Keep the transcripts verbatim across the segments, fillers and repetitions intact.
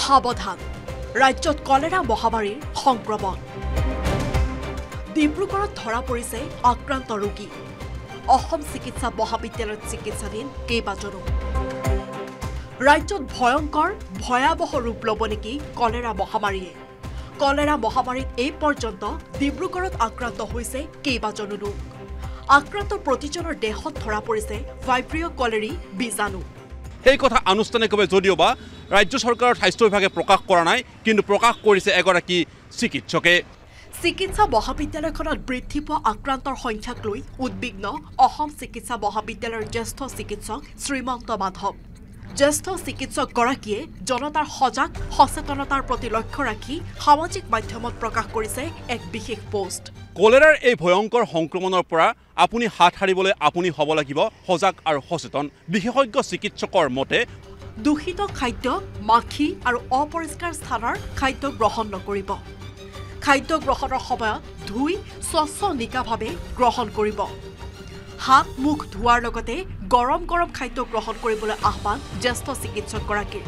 সাৱধান ৰাজ্যত কলেৰা মহামাৰীৰ সংক্ৰমণ ডিব্ৰুগড়ত ধৰা পৰিছে আক্ৰান্ত ৰোগী অসম চিকিৎসা মহাবিদ্যালয়ত চিকিৎসাধীন কেইবাজনো ৰাজ্যত ভয়ংকৰ ভয়াবহ ৰূপ ল'ব নেকি কলেৰা মহামাৰীয়ে কলেৰা মহামাৰীত এই পৰ্যন্ত ডিব্ৰুগড়ত আক্ৰান্ত হৈছে কেইবাজনো লোক আক্ৰান্ত প্ৰতিজনৰ দেহত ধৰা পৰিছে ভাইব্ৰিঅ কলেৰী বীজাণু এই কথা আনুষ্ঠানিকভাৱে যদিওবা ৰাজ্য চৰকাৰৰ স্বাস্থ্য বিভাগে প্ৰকাশ কৰা নাই কিন্তু প্ৰকাশ কৰিছে এগৰাকী চিকিৎসকে চিকিৎসা মহাবিদ্যালয়খনত বৃদ্ধি পোৱা আক্ৰান্তৰ সংখ্যাক লৈ উদ্বিগ্ন অসম চিকিৎসা মহাবিদ্যালয়ৰ জ্যেষ্ঠ চিকিৎসক শ্ৰীমন্ত মাধৱ জ্যেষ্ঠ চিকিৎসকগৰাকীয়ে জনতাৰ সজাগ সচেতনতাৰ প্ৰতি লক্ষ্য ৰাখি সামাজিক মাধ্যমত প্ৰকাশ কৰিছে এক বিশেষ পোষ্ট কলেৰাৰ এই ভয়ংকৰ সংক্ৰমণৰ পৰা আপুনি হাত সাৰিবলৈ আপুনি হ'ব লাগিব সজাগ আৰু সচেতন বিশেষজ্ঞ চিকিৎসকৰ মতে দূষিত খাদ্য মাখি আৰু অপৰিষ্কাৰ স্থানৰ খাদ্য গ্ৰহণ নকৰিব খাদ্য গ্ৰহণৰ সময়ত ধুই স্বচ্ছ নিকাভাৱে গ্ৰহণ কৰিব হাত মুখ ধোৱাৰ লগতে গৰম গৰম খাদ্য গ্ৰহণ কৰিবলৈ আহ্বান জ্যেষ্ঠ চিকিৎসকগৰাকীৰ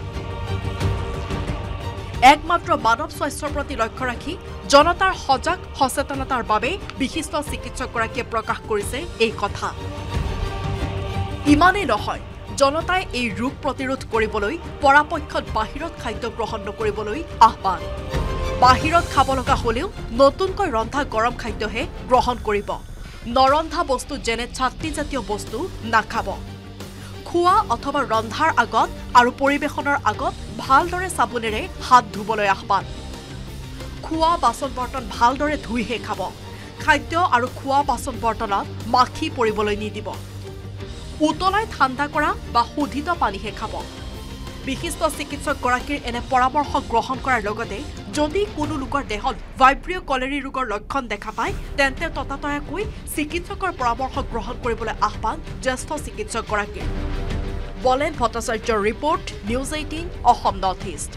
একমাত্ৰ মানৱ স্বাস্থ্যৰ প্ৰতি লক্ষ্য ৰাখি জনতাৰ সজাগ সচেতনতাৰ বাবে বিশিষ্ট চিকিৎসকগৰাকীয়ে প্ৰকাশ কৰিছে এই কথা ইমানেই নহয় জনতাই এই ৰোগ প্ৰতিৰোধ কৰিবলৈ পৰাপক্ষত বাহিৰত খাদ্য গ্ৰহণ নকৰিবলৈ আহ্বান বাহিৰত খাব লগা হ'লেও নতুনকৈ ৰন্ধা গৰম খাদ্যহে গ্ৰহণ কৰিব নৰন্ধা বস্তু যেনে চাটনিজাতীয় বস্তু নাখাব খোৱা অথবা ৰন্ধাৰ আগত আৰু পৰিৱেশনৰ আগত ভালদৰে চাবোনেৰে হাত ধুবলৈ আহ্বান খোৱা বাচন বৰ্তন ভালদৰে ধুইহে খাব খাদ্য আৰু খোৱা বাচন বৰ্তনত মাখি পৰিবলৈ নিদিব উতলাই ঠাণ্ডা কৰা বা শোধিত পানীহে খাব বিশিষ্ট চিকিৎসকগৰাকীৰ এনে পৰামৰ্শ গ্ৰহণ কৰাৰ লগতে যদি কোনো লোকৰ দেহত ভাইব্ৰিঅ কলেৰী ৰোগৰ লক্ষণ দেখা পায় তেন্তে ততাতয়াকৈ চিকিৎসকৰ পৰামৰ্শ গ্ৰহণ কৰিবলৈ আহ্বান জ্যেষ্ঠ চিকিৎসকগৰাকীৰ বলেন ভট্টাচাৰ্যৰ report news eighteen Assam north east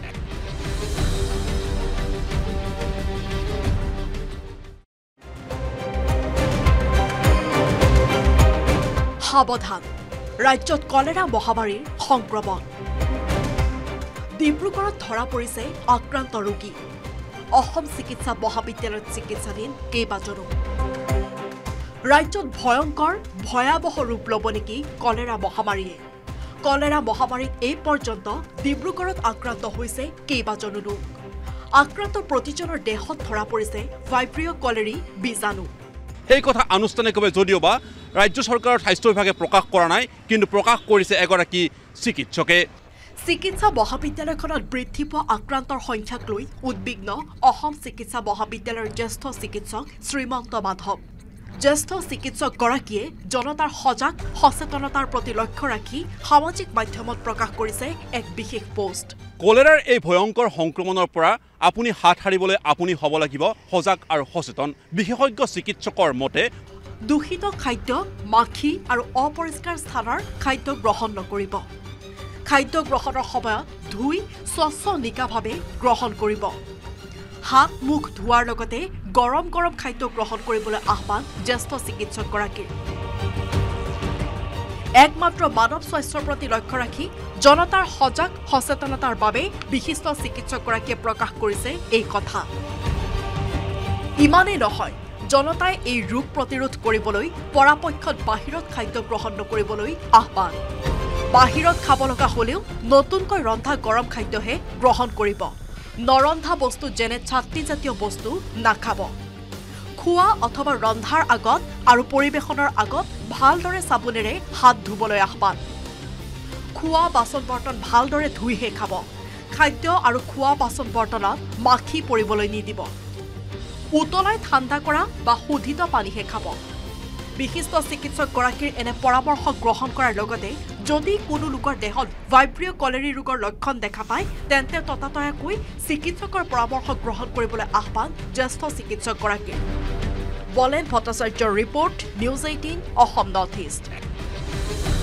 সাৱধান ৰাজ্যত কলেৰা মহামাৰীৰ সংক্ৰমণ ডিব্ৰুগড়ত ধৰা পৰিছে আক্ৰান্ত ৰোগী অসম চিকিৎসা মহাবিদ্যালয়ত চিকিৎসাধীন কেইবাজনো ৰাজ্যত ভয়ংকৰ ভয়াবহ ৰূপ ল'ব নেকি কলেৰা মহামাৰীয়ে কলেৰা মহামাৰীত এই পৰ্যন্ত ডিব্ৰুগড়ত আক্ৰান্ত হৈছে কেইবাজনো লোক আক্ৰান্ত প্ৰতিজনৰ দেহত ধৰা পৰিছে ভাইব্ৰিঅ কলেৰী বীজাণু এই কথা আনুষ্ঠানিকভাৱে যদিওবা ৰাজ্য চৰকাৰৰ স্বাস্থ্য বিভাগে প্ৰকাশ কৰা নাই কিন্তু প্ৰকাশ কৰিছে এগৰাকী চিকিৎসকে চিকিৎসা মহাবিদ্যালয়খনত বৃদ্ধি পোৱা আক্ৰান্তৰ সংখ্যাক লৈ উদ্বিগ্ন অসম চিকিৎসা মহাবিদ্যালয়ৰ জ্যেষ্ঠ চিকিৎসক শ্ৰীমন্ত মাধৱ জ্যেষ্ঠ চিকিৎসকগৰাকীয়ে জনতাৰ সজাগ সচেতনতাৰ প্ৰতি লক্ষ্য ৰাখি সামাজিক মাধ্যমত প্ৰকাশ কৰিছে এক বিশেষ পোষ্ট কলেৰাৰ এই ভয়ংকৰ সংক্ৰমণৰ পৰা আপুনি হাত সাৰিবলৈ আপুনি হ'ব লাগিব সজাগ আৰু সচেতন বিশেষজ্ঞ চিকিৎসকৰ মতে দূষিত খাদ্য মাখি আৰু অপৰিষ্কাৰ স্থানৰ খাদ্য গ্ৰহণ নকৰিব খাদ্য গ্ৰহণৰ সময়ত ধুই স্বচ্ছ নিকাভাৱে গ্ৰহণ কৰিব হাত মুখ ধোৱাৰ লগতে গৰম গৰম খাদ্য গ্ৰহণ কৰিবলৈ আহ্বান জ্যেষ্ঠ চিকিৎসকগৰাকীৰ একমাত্ৰ মানৱ স্বাস্থ্যৰ প্ৰতি লক্ষ্য ৰাখি জনতাৰ সজাগ সচেতনতাৰ বাবে বিশিষ্ট চিকিৎসকগৰাকীয়ে প্ৰকাশ কৰিছে এই কথা ইমানেই নহয় জনতাই এই ৰোগ প্ৰতিৰোধ কৰিবলৈ পৰাপক্ষত বাহিৰত খাদ্য গ্ৰহণ নকৰিবলৈ আহ্বান বাহিৰত খাব লগা হ'লেও নতুনকৈ ৰন্ধা গৰম খাদ্যহে গ্ৰহণ কৰিব নৰন্ধা বস্তু যেনে চাটনিজাতীয় বস্তু নাখাব খোৱা অথবা ৰন্ধাৰ আগত আৰু পৰিৱেশনৰ আগত ভালদৰে চাবোনেৰে হাত ধুবলৈ আহ্বান খোৱা বাচন বৰ্তন ভালদৰে ধুইহে খাব খাদ্য আৰু খোৱা বাচন বৰ্তনত মাখি পৰিবলৈ নিদিব উতলাই ঠাণ্ডা কৰা বা শোধিত পানীহে খাব বিশিষ্ট চিকিৎসকগৰাকীৰ এনে পৰামৰ্শ গ্ৰহণ কৰাৰ লগতে যদি কোনো লোকৰ দেহত ভাইব্ৰিঅ কলেৰী ৰোগৰ লক্ষণ দেখা পায় তেন্তে ততাতয়াকৈ চিকিৎসকৰ পৰামৰ্শ গ্ৰহণ কৰিবলৈ আহ্বান জ্যেষ্ঠ চিকিৎসকগৰাকীৰ বলেন ভট্টাচাৰ্যৰ report news eighteen Assam north east